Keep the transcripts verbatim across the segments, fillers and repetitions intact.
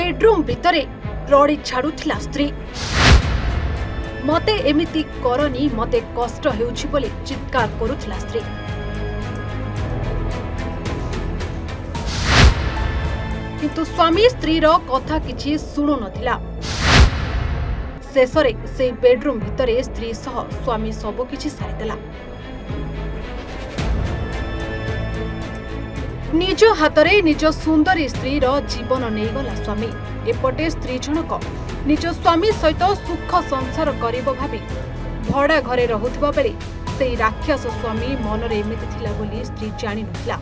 Bedroom भितरे रड़ी छाड़ुथिला स्त्री। मते एमिति करनी मते कष्ट हेउछि बोली चित्कार करुथिला स्त्री। किंतु स्वामी स्त्री रो कथा किछि सुनु नथिला। शेषरे से बेडरूम भितरे स्त्री सह स्वामी सब किछि सारिदेला। निज हातरे निज सुंदरी स्त्री रो जीवन नेगला स्वामी। एपटे स्त्री जनक निज स्वामी सहित सुख संसार करिबो भाबी भड़ा घरे रहुथिबा बेले से राक्षस स्वामी मनरे एमिति थिला बोली स्त्री जानि नथिला।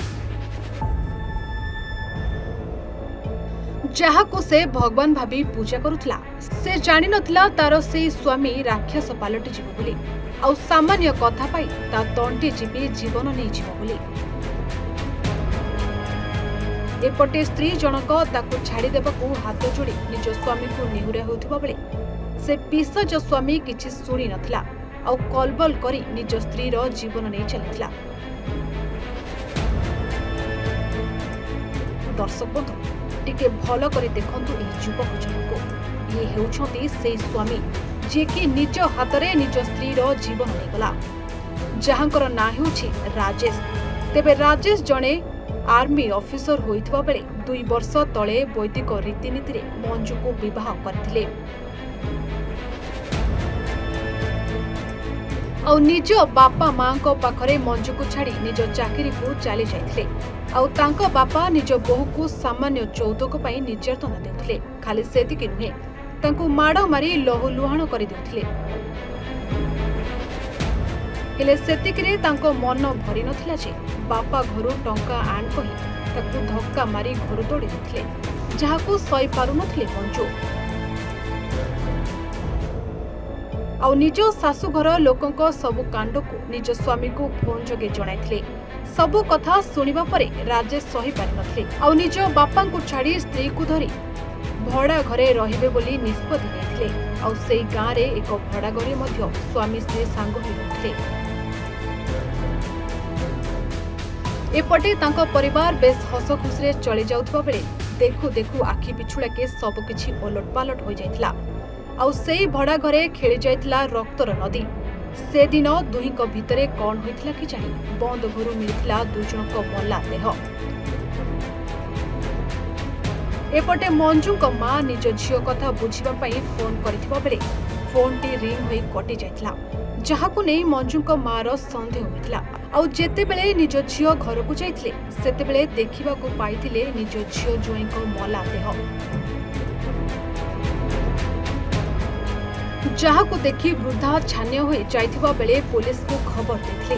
जहाको से भगवान भाबी पूजा करुथिला से जानि नथिला तार से स्वामी राक्षस पालटी जीव बोली। आ सामान्य कथा पाई ता तंटी जीवी जीवन नै जीव बोली। एपटे स्त्री जनक ताकू छाड़ी देबाकू हाथ जोड़ी निज स्वामी को निहुरा होउथिबा बेले से पिसज स्वामी किछि सुनी नथिला आ कलबल करी निज स्त्री रो जीवन नै चलिथिला। दर्शक बंधु टिके भल करे देखंतु एही युवक जनक। ये हेउछंती से स्वामी जे कि निज हातरे निज स्त्री रो जीवन नै गला, जहांकर ना हेउछि राजेश। तेबे राजेश जणे आर्मी ऑफिसर होइथबा बेले दुई वर्ष तले वैदिक रीतिनीति रे मंजू को विवाह करथिले। आ निज बापा मां को पाखरे मंजू को छाड़ी निज चाकरी को चली जाइथिले। आ तांको बापा निज बहु को सामान्य चौदक पई निर्यातना देउथिले। खाली सेतिके नुहे तांको माड़ मारी लहु लुहाण करि देउथिले। हेले सेतिकरे तांको मन भरी नथिला जे बापा घरु टंका आण कहि ताकू धक्का मारी घर तोड़ी देथिले, जहाकू सही पारु नथिले मंजू। आ निज सासु घर लोकंक सबु कांड को निज स्वामी को फोन जोगे जणाइथिले। सबु कथा सुनिबा परे राजेश सही पारि नथिले। आ निज बापा को छाड़ी स्त्री को धरी भड़ा घरे रहिबे बोली निष्पत्ति नेथिले। आ सेई गां रे एक भड़ा घरे मध्य स्वामी स्त्री सांग होई रहथिले। एपटे तांको परिवार बेस हस खुशी चली जाउथबा बेले देखु देखु आखि पिछुड़ा के सब किछि ओलट पालट हो जाइथिला। आ सेई भड़ा घरे खेली जाइथिला रक्तर नदी। से दिन दुहीक भितरे कौन होइथिला कि जानि बंद घरु मिलिथिला दुई जनक मल्ला देह। एपटे मंजू को मां निज झियो कथा बुझिबा पई फोन करिथिबा बेले फोन टी रिंग होई कटि जाइथिला, जहाकू नै मंजू को मां रो संदेह होइथिला। आउ जेते बेले निज झियो घर को जाइथिले सेते बेले देखिबा को पाइथिले निज झियो जोई को मल्ला देह, जहाकू देखि वृद्धा छान्य होई जाइथिबा बेले पुलिस को खबर देथिले।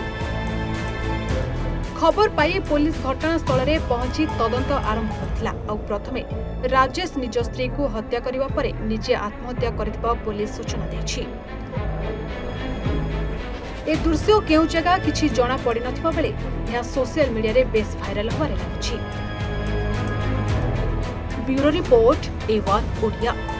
खबर पाई पुलिस घटनास्थल रे पहुंची तदंत आरंभ करथिला। आ प्रथमे राजेश निज स्त्री को हत्या करिबा परे निजे आत्महत्या करथिबा पुलिस सूचना दैछि। ए दृश्य केउ जगह किछि जणा पड़ि नथिबा बेले यह सोशल मीडिया रे बेस भाइराल होबारे लागिछि। Bureau report A one Odia.